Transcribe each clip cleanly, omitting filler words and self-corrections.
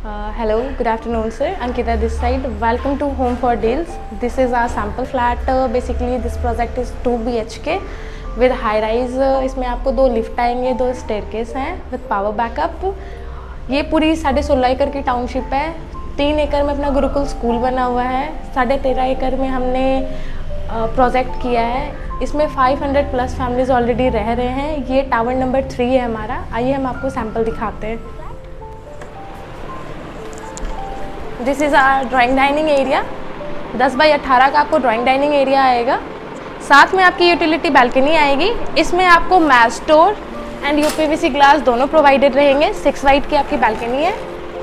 Hello, good afternoon sir. Ankita this side. Welcome to Home for Deals. This is our sample flat. Basically this project is 2 BHK with high rise. इसमें आपको 2 lift आएंगे, 2 staircase हैं with power backup. ये पूरी 16.5 एकड़ की township है। 3 एकड़ में अपना गुरुकुल स्कूल बना हुआ है। 13.5 एकड़ में हमने प्रोजेक्ट किया है। इसमें 500 प्लस फैमिलीज ऑलरेडी रह रहे हैं। ये टावर नंबर 3 है हमारा। आइए हम आपको सैम्पल दिखाते हैं। This is our drawing dining area. 10 by 18 का आपको ड्राइंग डाइनिंग एरिया आएगा। साथ में आपकी यूटिलिटी बालकनी आएगी। इसमें आपको mesh door and UPVC glass दोनों प्रोवाइडेड रहेंगे। 6 वाइट की आपकी बालकनी है।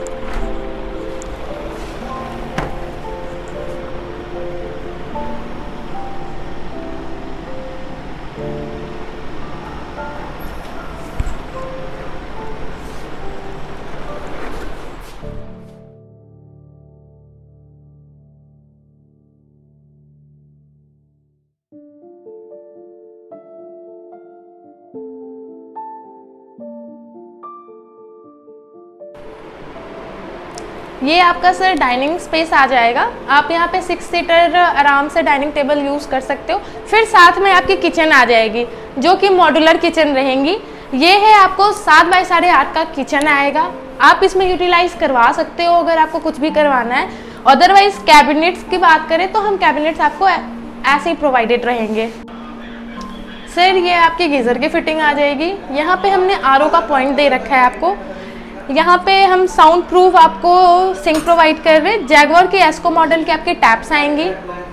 ये आपका सर डाइनिंग स्पेस आ जाएगा। आप यहाँ पे 6 सीटर आराम से डाइनिंग टेबल यूज़ कर सकते हो। फिर साथ में आपकी किचन आ जाएगी जो कि मॉड्यूलर किचन रहेंगी। ये है आपको 7 बाई 8.5 का किचन आएगा। आप इसमें यूटिलाइज करवा सकते हो अगर आपको कुछ भी करवाना है। अदरवाइज कैबिनेट्स की बात करें तो हम कैबिनेट्स आपको ऐसे ही प्रोवाइडेड रहेंगे। सर ये आपकी गीज़र की फिटिंग आ जाएगी। यहाँ पे हमने आरओ का पॉइंट दे रखा है आपको। यहाँ पे हम साउंड प्रूफ आपको सिंक प्रोवाइड कर रहे हैं। जैगवार के एस्को मॉडल के आपके टैप्स आएंगी।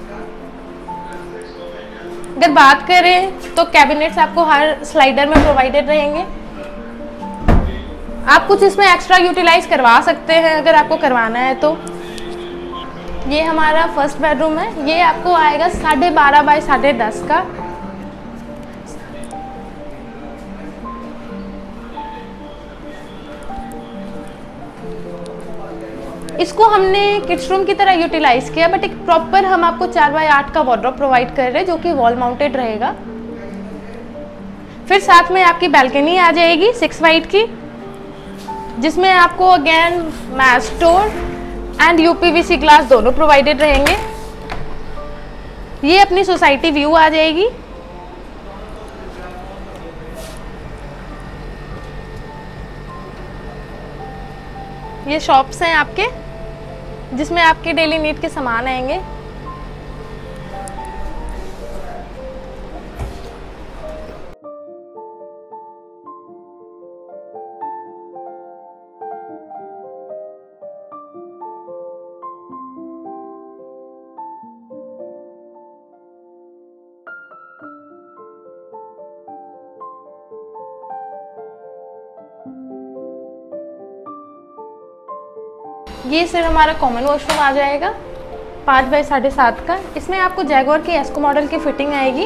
अगर बात करें तो कैबिनेट्स आपको हर स्लाइडर में प्रोवाइडेड रहेंगे। आप कुछ इसमें एक्स्ट्रा यूटिलाइज करवा सकते हैं अगर आपको करवाना है तो। ये हमारा फर्स्ट बेडरूम है। ये आपको आएगा 12.5 बाई 10.5 का। इसको हमने किड्स रूम की तरह यूटिलाइज किया, बट एक प्रॉपर हम आपको 4 बाई 8 का वार्डरोब प्रोवाइड कर रहे हैं जो कि वॉल माउंटेड रहेगा। फिर साथ में आपकी बालकनी आ जाएगी 6 वाइट की, जिसमें आपको again mesh door and UPVC glass दोनों प्रोवाइडेड रहेंगे। ये अपनी सोसाइटी व्यू आ जाएगी। ये शॉप्स हैं आपके जिसमें आपके डेली नीड के सामान आएंगे। ये सर हमारा कॉमन वॉशरूम आ जाएगा 5 बाई 7.5 का। इसमें आपको जैगवार की एस्को मॉडल की फिटिंग आएगी।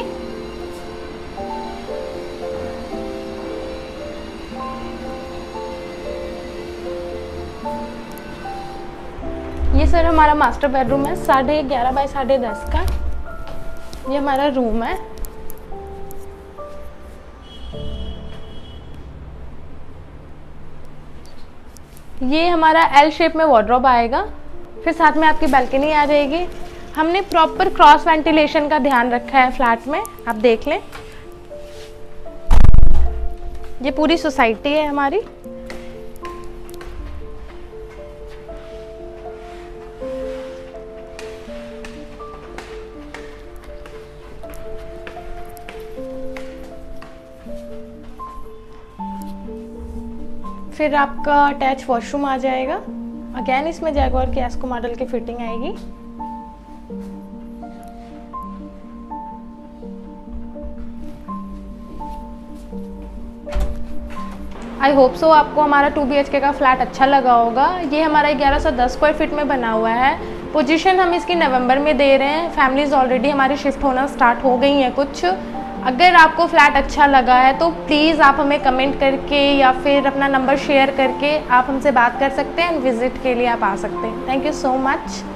ये सर हमारा मास्टर बेडरूम है 11.5 बाई 10.5 का। ये हमारा रूम है। ये हमारा एल शेप में वार्डरोब आएगा। फिर साथ में आपकी बालकनी आ जाएगी। हमने प्रॉपर क्रॉस वेंटिलेशन का ध्यान रखा है फ्लैट में, आप देख लें। ये पूरी सोसाइटी है हमारी। फिर आपका अटैच वॉशरूम आ जाएगा। अगेन इसमें जैगवार की एस्को मॉडल की फिटिंग आएगी। आई होप सो आपको हमारा 2 BHK का फ्लैट अच्छा लगा होगा। ये हमारा 1110 स्क्वायर फीट में बना हुआ है। पोजीशन हम इसकी नवंबर में दे रहे हैं। फैमिलीज ऑलरेडी हमारी शिफ्ट होना स्टार्ट हो गई हैं कुछ। अगर आपको फ्लैट अच्छा लगा है तो प्लीज़ आप हमें कमेंट करके या फिर अपना नंबर शेयर करके आप हमसे बात कर सकते हैं एंड विजिट के लिए आप आ सकते हैं। Thank you so much.